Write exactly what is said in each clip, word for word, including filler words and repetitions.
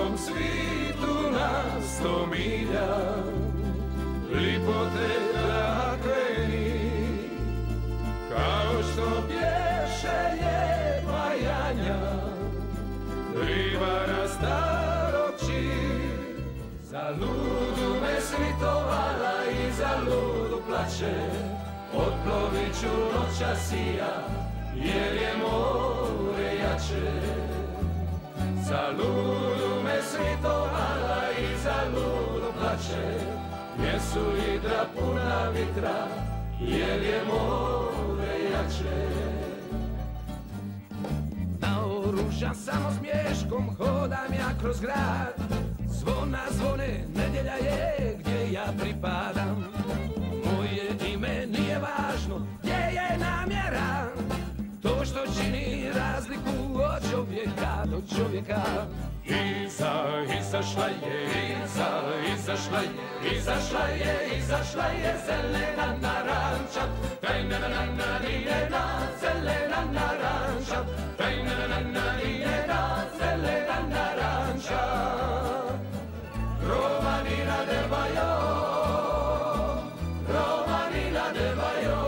celom svitu na sto milja lipote trakreni, kao što pješe lijepa Janja, ribara starog čir. Za ludu me svitovala i za ludu plače, otplovit ću noćasija, jer je more jače. Za ludu me svitovala i za ludu plače, jer su hidra puna vitra, jer je more jače. Naoružan samo smješkom hodam ja kroz grad, zvona zvone, nedjelja je gdje ja pripadam. Moje ime nije važno, gdje je namjera, to što čini razliku od čovjeka do čovjeka. Iza, izašla je, iza, izašla je, izašla je, izašla je zelena naranča, tajnanana nijena, zelena naranča, tajnanana nijena, zelena naranča. Romanina del Bajo, Romanina del Bajo,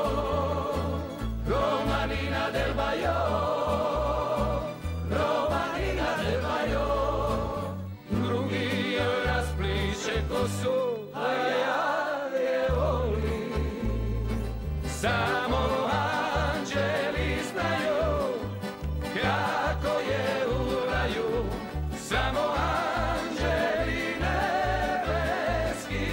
Romanina del Bajo, Romanina del Bajo. Drugi joj raspliče kosu, a ja je volim. Samo anđeli znaju kako je u raju, samo anđeli nebeski,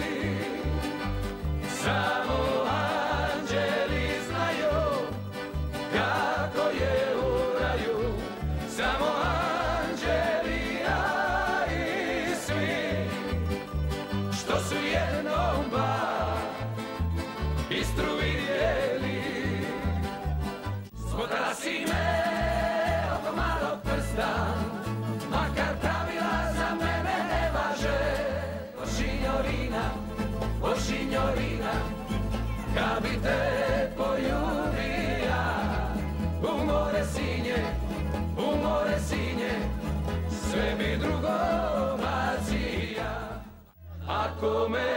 samo anđeli znaju kako je u raju, samo anđeli, a i svi što su jednom bar Istru vidjeli. Smotala si me oko malog prsta, makar pravila za mene ne važe. O signorina, o signorina, kad bi te poljubija u more sinje, u more sinje, sve bi drugo vazija. Ako me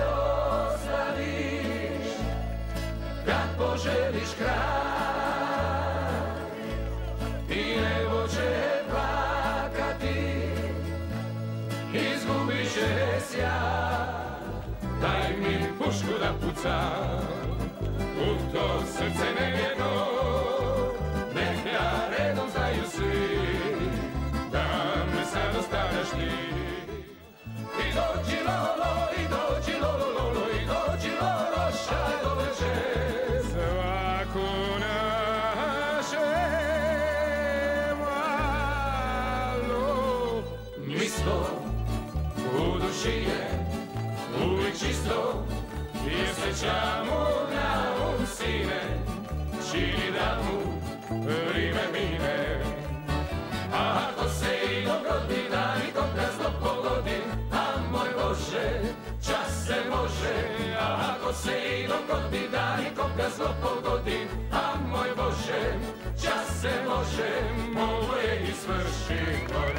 ostaviš, kad poželiš kraj, i nebo će plakati, izgubit će sjaj. Daj mi pušku da pucam u to srce nevjerno, nek ja redom znaju svi da me sad ostavljaš ti. I dođi lolo, i dođi lolo, lolo, i dođi lolo, šaj do večer. Svaku naše malo misto u duši je uvijek čisto, jer sjećamo na um sine, čini da mu vrime mine. A ako se i dogodi da nikom da zlo pogodi, a moj Bože, čas se može. A ako se i dogodi da nikom da zlo pogodi, a moj Bože, čas se može. Mogu je i svrši.